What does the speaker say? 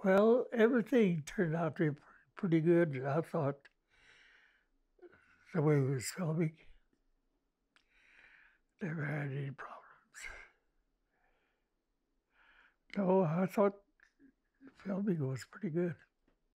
Well, everything turned out to be pretty good, I thought, the way it was filming. Never had any problems. No, I thought filming was pretty good.